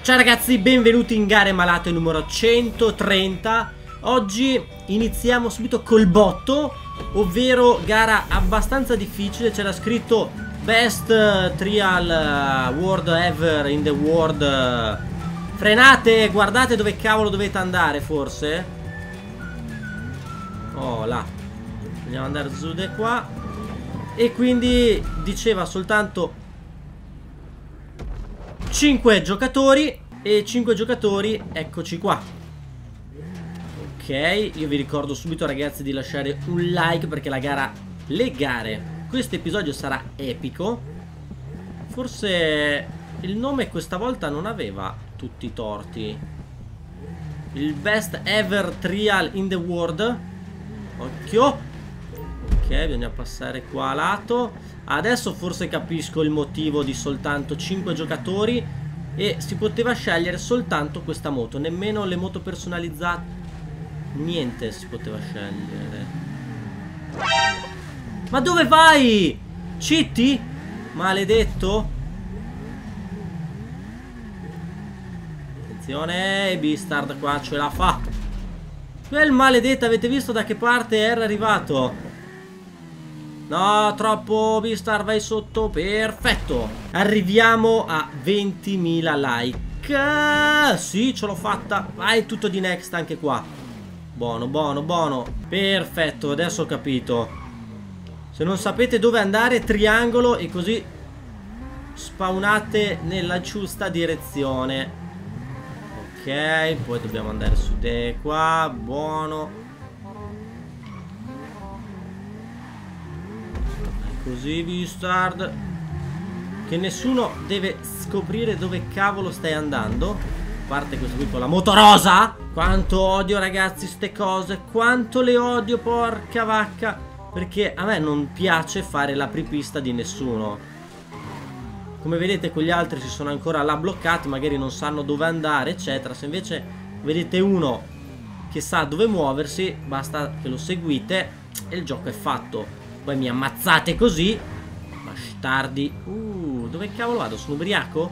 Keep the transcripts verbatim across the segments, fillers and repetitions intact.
Ciao ragazzi, benvenuti in Gare Malate numero centotrenta. Oggi iniziamo subito col botto, ovvero gara abbastanza difficile. C'era scritto Best Trial World Ever in the World. Frenate, guardate dove cavolo dovete andare forse. Oh là, andiamo ad andare su di qua. E quindi diceva soltanto cinque giocatori. E cinque giocatori, eccoci qua. Ok, io vi ricordo subito ragazzi di lasciare un like, perché la gara, le gare, questo episodio sarà epico. Forse il nome questa volta non aveva tutti i torti. Il Best Ever Trial in the World. Occhio. Ok, bisogna passare qua a lato. Adesso forse capisco il motivo di soltanto cinque giocatori. E si poteva scegliere soltanto questa moto, nemmeno le moto personalizzate, niente si poteva scegliere. Ma dove vai? Citti? Maledetto. Attenzione, Beastard qua ce la fa. Quel maledetto, avete visto da che parte era arrivato? No, troppo, Beastard, vai sotto, perfetto. Arriviamo a ventimila like. Sì, ce l'ho fatta. Vai, tutto di next anche qua. Buono, buono, buono. Perfetto, adesso ho capito. Se non sapete dove andare, triangolo e così spawnate nella giusta direzione. Ok, poi dobbiamo andare su di qua. Buono. Così, Beastard, che nessuno deve scoprire dove cavolo stai andando. A parte questo qui con la moto rosa. Quanto odio ragazzi ste cose. Quanto le odio, porca vacca. Perché a me non piace fare l'apripista di nessuno. Come vedete quegli altri si sono ancora là bloccati, magari non sanno dove andare eccetera. Se invece vedete uno che sa dove muoversi, basta che lo seguite e il gioco è fatto. Poi mi ammazzate così, bastardi. Uh, dove cavolo vado? Sono ubriaco?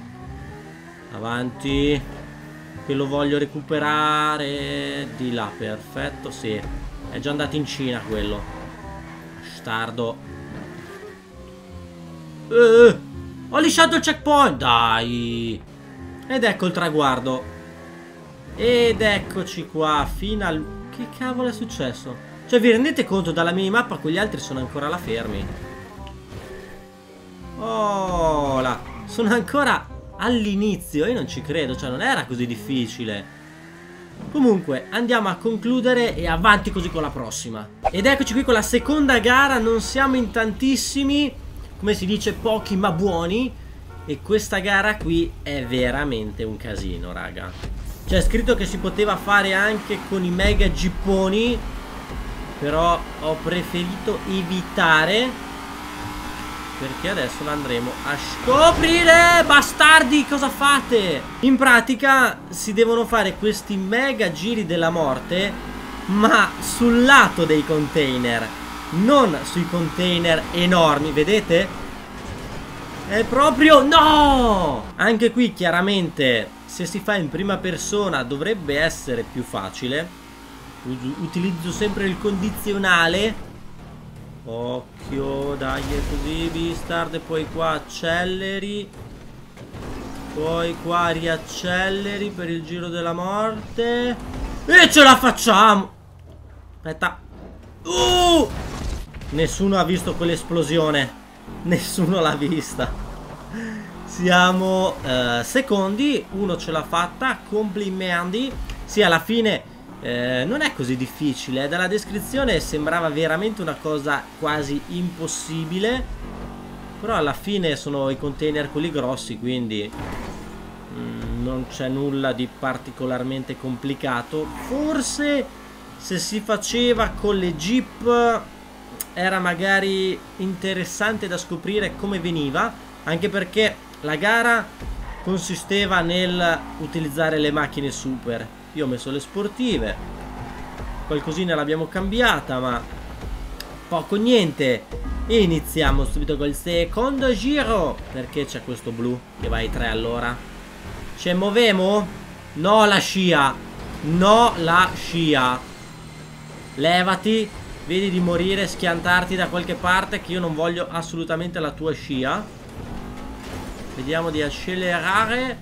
Avanti. Che lo voglio recuperare. Di là, perfetto, sì. È già andato in Cina quello. Bastardo. eh, Ho lisciato il checkpoint. Dai. Ed ecco il traguardo. Ed eccoci qua. Final. Che cavolo è successo? Cioè vi rendete conto, dalla minimappa quegli altri sono ancora là fermi. Oh là, sono ancora all'inizio. Io non ci credo, cioè non era così difficile. Comunque andiamo a concludere e avanti così con la prossima. Ed eccoci qui con la seconda gara. Non siamo in tantissimi, come si dice, pochi ma buoni. E questa gara qui è veramente un casino, raga. C'è scritto che si poteva fare anche con i mega gipponi, però ho preferito evitare, perché adesso l'andremo a scoprire. Bastardi, cosa fate? In pratica si devono fare questi mega giri della morte, ma sul lato dei container, non sui container enormi, vedete? È proprio no! Anche qui chiaramente se si fa in prima persona dovrebbe essere più facile. Utilizzo sempre il condizionale. Occhio, dai, è così, Beastard. E poi qua acceleri. Poi qua riacceleri per il giro della morte. E ce la facciamo. Aspetta. uh! Nessuno ha visto quell'esplosione. Nessuno l'ha vista. Siamo uh, secondi. Uno ce l'ha fatta. Complimenti. Sì, alla fine Eh, non è così difficile, eh. Dalla descrizione sembrava veramente una cosa quasi impossibile, però alla fine sono i container quelli grossi, quindi mm, non c'è nulla di particolarmente complicato. Forse se si faceva con le jeep era magari interessante da scoprire come veniva, anche perché la gara consisteva nel utilizzare le macchine super. Io ho messo le sportive, qualcosina l'abbiamo cambiata, ma poco niente. E iniziamo subito col secondo giro, perché c'è questo blu che va ai tre all'ora. Ci muovemo? No la scia. No la scia. Levati. Vedi di morire, schiantarti da qualche parte, che io non voglio assolutamente la tua scia. Vediamo di accelerare.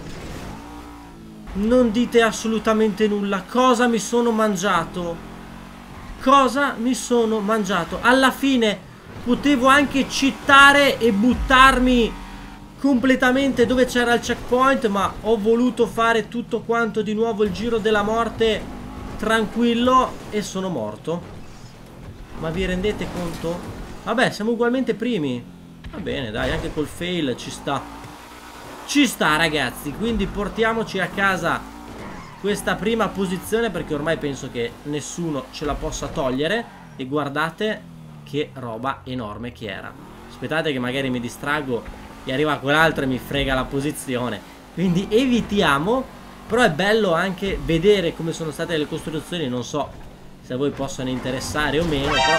Non dite assolutamente nulla. Cosa mi sono mangiato? Cosa mi sono mangiato? Alla fine potevo anche cheatare e buttarmi completamente dove c'era il checkpoint, ma ho voluto fare tutto quanto di nuovo, il giro della morte tranquillo, e sono morto. Ma vi rendete conto? Vabbè, siamo ugualmente primi. Va bene, dai, anche col fail ci sta. Ci sta, ragazzi. Quindi portiamoci a casa questa prima posizione, perché ormai penso che nessuno ce la possa togliere. E guardate che roba enorme che era. Aspettate che magari mi distraggo e arriva quell'altro e mi frega la posizione. Quindi evitiamo. Però è bello anche vedere come sono state le costruzioni. Non so se a voi possono interessare o meno, però...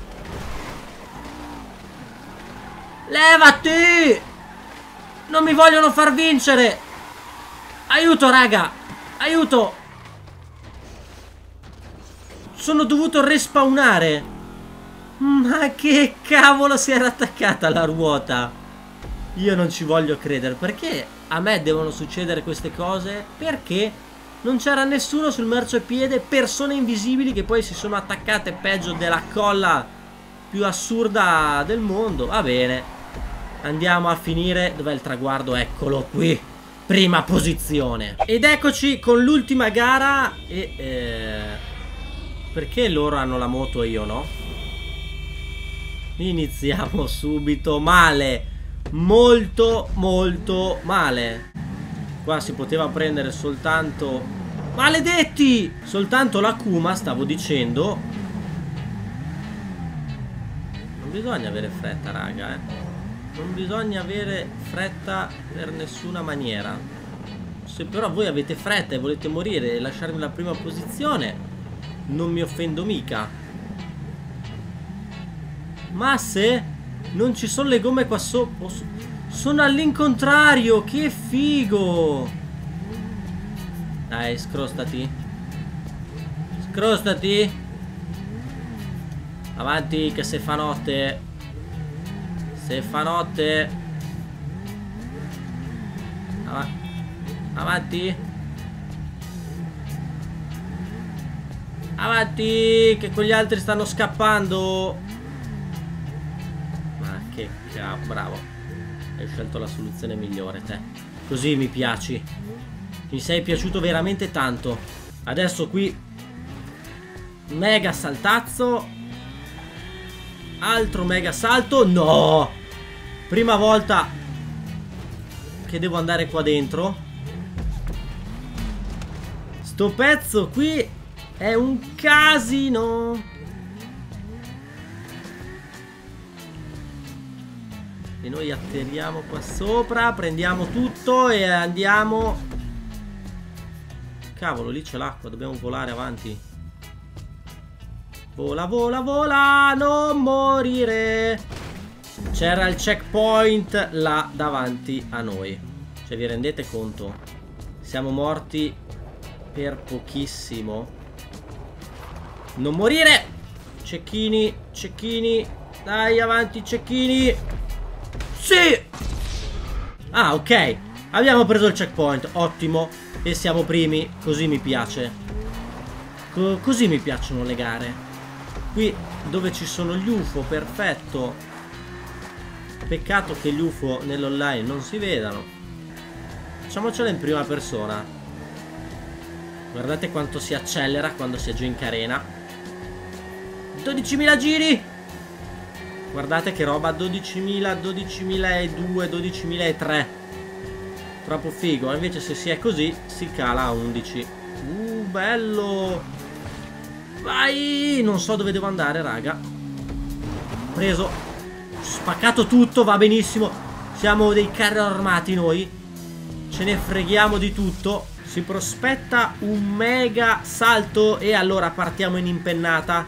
Levati! Non mi vogliono far vincere! Aiuto, raga! Aiuto! Sono dovuto respawnare! Ma che cavolo, si era attaccata alla ruota! Io non ci voglio credere. Perché a me devono succedere queste cose? Perché non c'era nessuno sul marciapiede, persone invisibili che poi si sono attaccate peggio della colla più assurda del mondo. Va bene, andiamo a finire. Dov'è il traguardo? Eccolo qui, prima posizione. Ed eccoci con l'ultima gara. E eh, perché loro hanno la moto e io no? Iniziamo subito male. Molto molto male. Qua si poteva prendere soltanto... Maledetti! Soltanto la Kuma, stavo dicendo. Non bisogna avere fretta, raga, eh. Non bisogna avere fretta per nessuna maniera. Se però voi avete fretta e volete morire e lasciarmi la prima posizione, non mi offendo mica. Ma se non ci sono le gomme qua sopra, sono all'incontrario, che figo! Dai, scrostati. Scrostati. Avanti che se fa notte. Se fa notte. Av Avanti. Avanti, che quegli altri stanno scappando. Ma che cavolo, bravo. Hai scelto la soluzione migliore, te. Così mi piaci. Mi sei piaciuto veramente tanto. Adesso qui mega saltazzo. Altro mega salto. No! Prima volta che devo andare qua dentro. Sto pezzo qui è un casino. E noi atterriamo qua sopra. Prendiamo tutto e andiamo. Cavolo, lì c'è l'acqua. Dobbiamo volare avanti. Vola, vola, vola. Non morire. C'era il checkpoint là davanti a noi. Cioè, vi rendete conto? Siamo morti per pochissimo. Non morire. Cecchini, cecchini. Dai, avanti, cecchini. Sì. Ah, ok. Abbiamo preso il checkpoint. Ottimo. E siamo primi. Così mi piace. Co- Così mi piacciono le gare. Qui dove ci sono gli U F O. Perfetto. Peccato che gli U F O nell'online non si vedano. Facciamocela in prima persona. Guardate quanto si accelera quando si è giù in carena. dodicimila giri. Guardate che roba. Dodicimila, dodicimiladuecento, dodicimilatré. Troppo figo. Invece se si è così si cala a undici. Uh, bello. Vai. Non so dove devo andare, raga. Preso. Spaccato tutto. Va benissimo. Siamo dei carri armati noi. Ce ne freghiamo di tutto. Si prospetta un mega salto. E allora partiamo in impennata.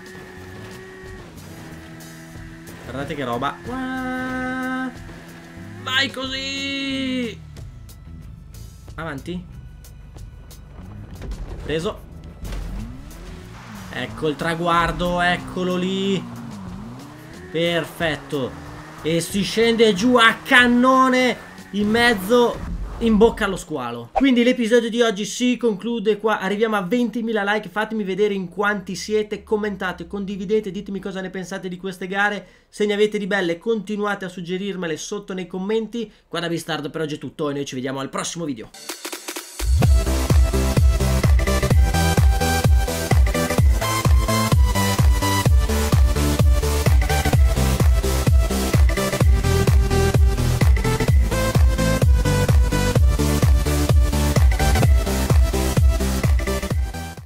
Guardate che roba. Vai così. Avanti. Preso. Ecco il traguardo, eccolo lì. Perfetto. E si scende giù a cannone in mezzo, in bocca allo squalo. Quindi l'episodio di oggi si conclude qua. Arriviamo a ventimila like. Fatemi vedere in quanti siete. Commentate, condividete, ditemi cosa ne pensate di queste gare. Se ne avete di belle continuate a suggerirmele sotto nei commenti. Qua da Beastard per oggi è tutto e noi ci vediamo al prossimo video.